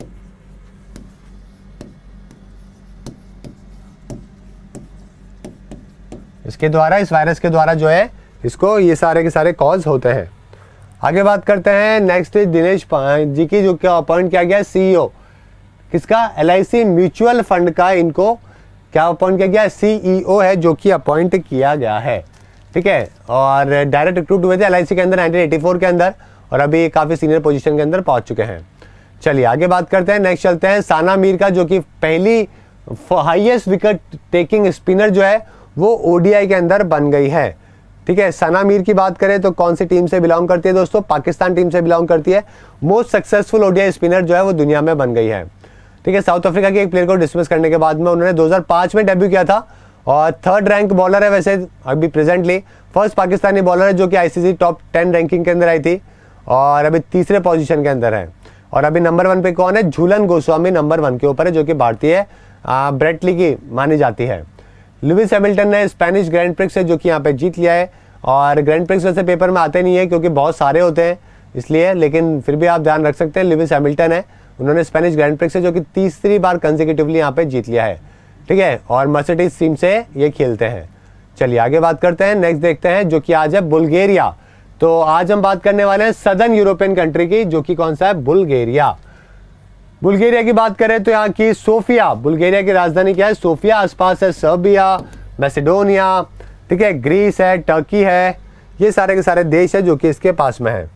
इसके द्वारा, इस वायरस के द्वारा जो है इसको ये सारे के सारे कॉज होते हैं। आगे बात करते हैं। नेक्स्ट दिनेश जी की, जो क्या अपॉइंट किया गया सीईओ किसका? L I C mutual fund का इनको क्या अपॉइंट किया गया? सीईओ है जो कि अपॉइंट किया गया है। ठीक है, और डायरेक्ट रिक्रूट हुए थे एल आई सी के अंदर नाइनटीन एटी फोर के अंदर, और अभी काफ़ी सीनियर पोजीशन के अंदर पहुंच चुके हैं। चलिए आगे बात करते हैं। नेक्स्ट चलते हैं साना मीर का, जो कि पहली हाईएस्ट विकेट टेकिंग स्पिनर जो है वो ओडीआई के अंदर बन गई है। ठीक है, साना मीर की बात करें तो कौन सी टीम से बिलोंग करती है दोस्तों? पाकिस्तान टीम से बिलोंग करती है। मोस्ट सक्सेसफुल ओडीआई स्पिनर जो है वो दुनिया में बन गई है। ठीक है, साउथ अफ्रीका के एक प्लेयर को डिसमिस करने के बाद में उन्होंने दो हज़ार पाँच में डेब्यू किया था, और थर्ड रैंक बॉलर है वैसे अभी प्रेजेंटली। फर्स्ट पाकिस्तानी बॉलर है जो कि आईसीसी टॉप टेन रैंकिंग के अंदर आई थी, और अभी तीसरे पोजीशन के अंदर है। और अभी नंबर वन पे कौन है? झूलन गोस्वामी नंबर वन के ऊपर है, जो कि भारतीय ब्रेटली की मानी जाती है। लुइस हैमिल्टन ने स्पेनिश ग्रैंड प्रिक्स है जो कि यहाँ पे जीत लिया है, और ग्रैंड प्रिक्स वैसे पेपर में आते नहीं है क्योंकि बहुत सारे होते हैं इसलिए, लेकिन फिर भी आप ध्यान रख सकते हैं लुइस हैमिल्टन है, उन्होंने स्पेनिश ग्रैंड प्रिक्स है जो कि तीसरी बार कंसेक्यूटिवली यहाँ पे जीत लिया है। ठीक है, और मर्सिडीज टीम से ये खेलते हैं। चलिए आगे बात करते हैं। नेक्स्ट देखते हैं जो कि आज है बुल्गारिया। तो आज हम बात करने वाले हैं सदर्न यूरोपियन कंट्री की, जो कि कौन सा है? बुल्गारिया। बुल्गारिया की बात करें तो यहाँ की सोफिया, बुल्गारिया की राजधानी क्या है? सोफिया। आसपास है सर्बिया, मैसेडोनिया, ठीक है, ग्रीस है, टर्की है, ये सारे के सारे देश है जो कि इसके पास में है।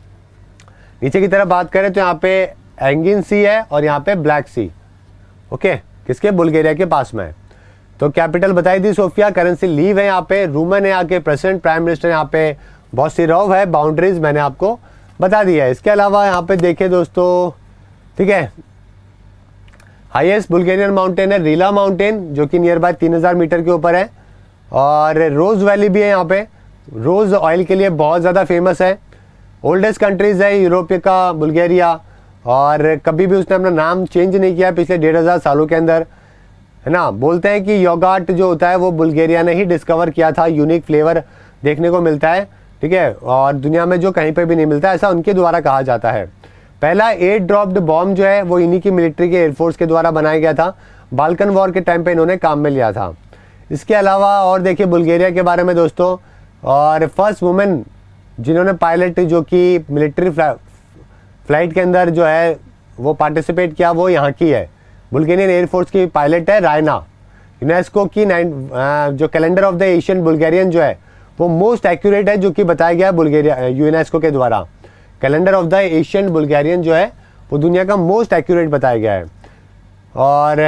नीचे की तरफ बात करें तो यहाँ पे एंगिन सी है और यहाँ पे ब्लैक सी। ओके, किसके? बुल्गारिया के पास में है। तो कैपिटल बताई दी सोफिया। करेंसी लीव है यहाँ पे। रूमन है यहाँ के प्रेसिडेंट, प्राइम मिनिस्टर यहाँ पे बॉसिरोव है। बाउंड्रीज मैंने आपको बता दी है। इसके अलावा यहाँ पे देखें दोस्तों, ठीक है, हाईएस्ट बुल्गारियन माउंटेन है रीला माउंटेन, जो कि नियर बाय तीन हज़ार मीटर के ऊपर है। और रोज़ वैली भी है यहाँ पे, रोज़ ऑयल के लिए बहुत ज़्यादा फेमस है। ओल्डेस्ट कंट्रीज़ है यूरोप का बुल्गारिया, और कभी भी उसने अपना नाम चेंज नहीं किया पिछले डेढ़ हज़ार सालों के अंदर, है ना। बोलते हैं कि योगर्ट जो होता है वो बुल्गारिया ने ही डिस्कवर किया था, यूनिक फ्लेवर देखने को मिलता है, ठीक है, और दुनिया में जो कहीं पे भी नहीं मिलता, ऐसा उनके द्वारा कहा जाता है। पहला एयर ड्रॉप्ड बॉम्ब जो है वो इन्हीं की मिलिट्री के एयरफोर्स के द्वारा बनाया गया था, बाल्कन वॉर के टाइम पे इन्होंने काम में लिया था। इसके अलावा और देखिए बुल्गारिया के बारे में दोस्तों, और फर्स्ट वुमेन जिन्होंने पायलट जो कि मिलिट्री फ्लाइट के अंदर जो है वो पार्टिसिपेट किया, वो यहाँ की है, बुल्गारियन एयरफोर्स की पायलट है रायना। यूनेस्को की नाइन जो calendar of the Asian Bulgarian जो है वो मोस्ट एक्यूरेट है, जो कि बताया गया है बुल्गारिया यूनेस्को के द्वारा। Calendar of the Asian Bulgarian जो है वो दुनिया का मोस्ट एक्यूरेट बताया गया है। और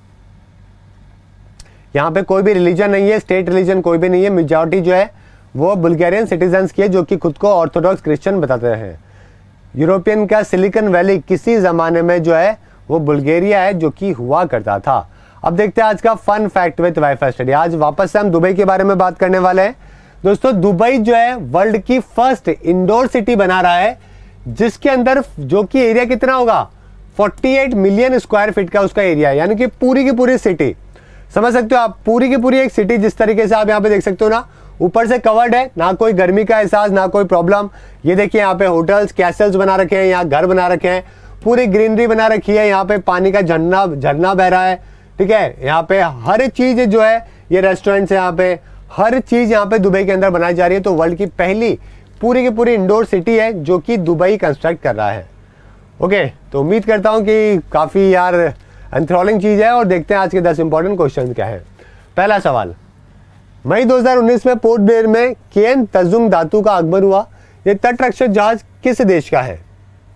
यहाँ पे कोई भी रिलीजन नहीं है, स्टेट रिलीजन कोई भी नहीं है, मेजॉरिटी जो है वो बुल्गारियन सिटीजन्स की है, जो कि खुद को ऑर्थोडॉक्स क्रिश्चियन बताते हैं। यूरोपियन का सिलिकॉन वैली किसी ज़माने में जो है वो बुल्गारिया है, जो कि हुआ करता था। अब देखते हैं आज का fun fact with WiFi study. आज वापस से हम दुबई के बारे में बात करने वाले हैं दोस्तों। दुबई जो है वर्ल्ड की फर्स्ट इंडोर सिटी बना रहा है, जिसके अंदर जो कि एरिया कितना होगा, अड़तालीस मिलियन स्क्वायर फीट का उसका एरिया है, यानी कि पूरी की पूरी सिटी, समझ सकते हो आप, पूरी की पूरी एक सिटी जिस तरीके से आप यहाँ पे देख सकते हो ना, ऊपर से कवर्ड है, ना कोई गर्मी का एहसास, ना कोई प्रॉब्लम। ये देखिए यहाँ पे होटल्स कैसल्स बना रखे हैं, यहाँ घर बना रखे हैं, पूरी ग्रीनरी बना रखी है, यहाँ पे पानी का झरना झरना बह रहा है, ठीक है। यहाँ पे हर चीज जो है, ये रेस्टोरेंट्स है यहाँ पे, हर चीज यहाँ पे दुबई के अंदर बनाई जा रही है। तो वर्ल्ड की पहली पूरी की पूरी इंडोर सिटी है जो कि दुबई कंस्ट्रक्ट कर रहा है। ओके, तो उम्मीद करता हूँ कि काफी यार एंथ्रोलिंग चीज है। और देखते हैं आज के दस इंपॉर्टेंट क्वेश्चन क्या है। पहला सवाल, मई दो हज़ार उन्नीस में पोर्ट ब्लेयर में केन तजुंग धातु का आगमन हुआ। ये तटरक्षक जहाज किस देश का है?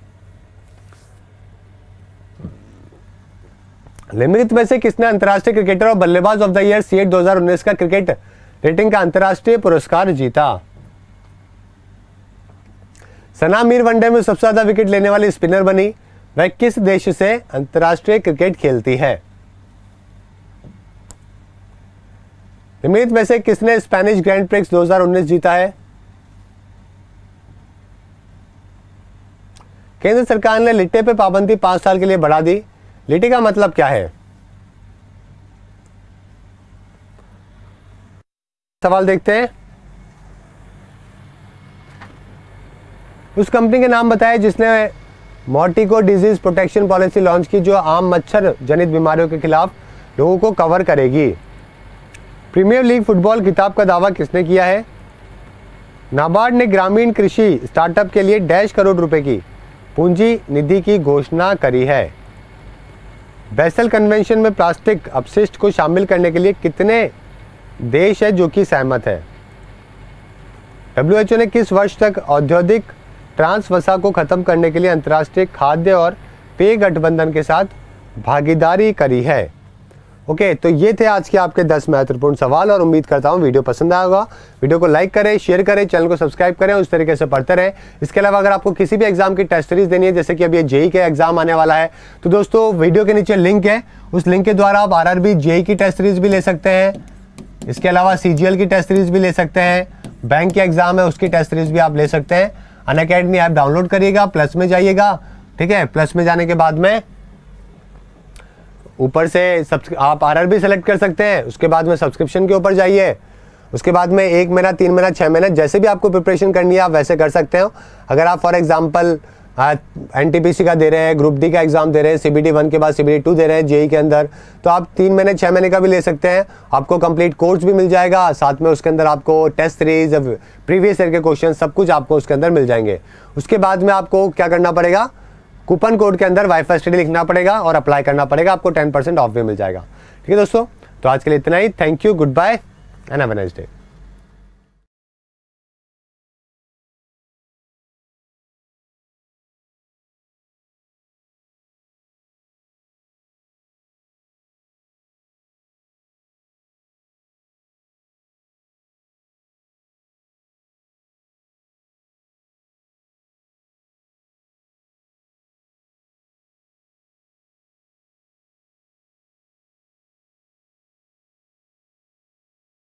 निम्नलिखित में से किसने अंतर्राष्ट्रीय क्रिकेटर और बल्लेबाज of the year CEAT दो हज़ार उन्नीस का क्रिकेट रेटिंग का अंतर्राष्ट्रीय पुरस्कार जीता? सना मीर वनडे में सबसे ज्यादा विकेट लेने वाली स्पिनर बनी। वह किस देश से अंतर्राष्ट्रीय क्रिकेट खेलती है? निम्नलिखित में से किसने स्पेनिश ग्रैंड प्रिक्स दो हज़ार उन्नीस जीता है? केंद्र सरकार ने लिट्टे पे पाबंदी पांच साल के लिए बढ़ा दी। लिट्टे का मतलब क्या है? सवाल देखते हैं। उस कंपनी के नाम बताए जिसने मॉर्टिको डिजीज प्रोटेक्शन पॉलिसी लॉन्च की, जो आम मच्छर जनित बीमारियों के खिलाफ लोगों को कवर करेगी। प्रीमियर लीग फुटबॉल खिताब का दावा किसने किया है? नाबार्ड ने ग्रामीण कृषि स्टार्टअप के लिए डैश करोड़ रुपए की पूंजी निधि की घोषणा करी है। बेसल कन्वेंशन में प्लास्टिक अपशिष्ट को शामिल करने के लिए कितने देश है जो कि सहमत है? डब्ल्यू एच ओ ने किस वर्ष तक औद्योगिक ट्रांस वसा को खत्म करने के लिए अंतर्राष्ट्रीय खाद्य और पेय गठबंधन के साथ भागीदारी करी है? ओके, तो ये थे आज के आपके दस महत्वपूर्ण सवाल, और उम्मीद करता हूँ वीडियो पसंद आया होगा। वीडियो को लाइक करें, शेयर करें, चैनल को सब्सक्राइब करें, उस तरीके से पढ़ते रहें। इसके अलावा अगर आपको किसी भी एग्जाम की टेस्ट सीरीज देनी है, जैसे कि अभी ये जेई का एग्जाम आने वाला है, तो दोस्तों वीडियो के नीचे लिंक है, उस लिंक के द्वारा आप आरआरबी जेई की टेस्ट सीरीज भी ले सकते हैं। इसके अलावा सीजीएल की टेस्ट सीरीज भी ले सकते हैं, बैंक के एग्जाम है उसकी टेस्ट सीरीज भी आप ले सकते हैं। अनअकैडमी ऐप डाउनलोड करिएगा, प्लस में जाइएगा, ठीक है। प्लस में जाने के बाद में ऊपर से आप आरआरबी सेलेक्ट कर सकते हैं, उसके बाद में सब्सक्रिप्शन के ऊपर जाइए, उसके बाद में एक महीना, तीन महीना, छः महीना, जैसे भी आपको प्रिपरेशन करनी है आप वैसे कर सकते हो। अगर आप फॉर एग्जांपल एनटीपीसी का दे रहे हैं, ग्रुप डी का एग्जाम दे रहे हैं, सीबीटी वन के बाद सीबीटी टू दे रहे हैं जेई के अंदर, तो आप तीन महीने छः महीने का भी ले सकते हैं। आपको कंप्लीट कोर्स भी मिल जाएगा, साथ में उसके अंदर आपको टेस्ट सीरीज, प्रीवियस ईयर के क्वेश्चन, सब कुछ आपको उसके अंदर मिल जाएंगे। उसके बाद में आपको क्या करना पड़ेगा, कूपन कोड के अंदर वाईफाई स्टडी लिखना पड़ेगा और अप्लाई करना पड़ेगा, आपको टेन परसेंट ऑफ भी मिल जाएगा। ठीक है दोस्तों, तो आज के लिए इतना ही। Thank you, goodbye and have a nice day.